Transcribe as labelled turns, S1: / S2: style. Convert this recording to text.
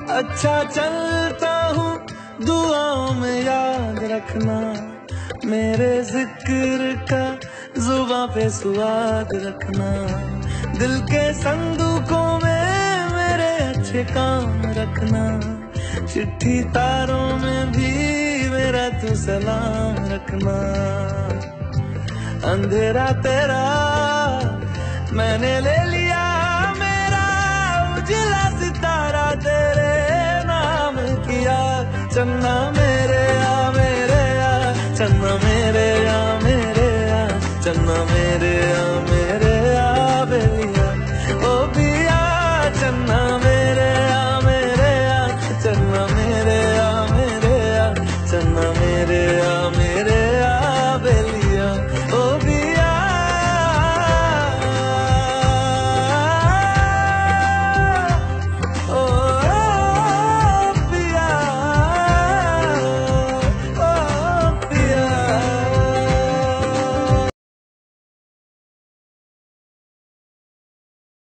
S1: अच्छा चलता हूँ दुआओं में याद रखना, मेरे जिक्र का जुबां पे स्वाद रखना, दिल के संदूकों में मेरे अच्छे काम रखना, चिट्ठी तारों में भी मेरा तू सलाम रखना। अंधेरा तेरा मैंने ले लिया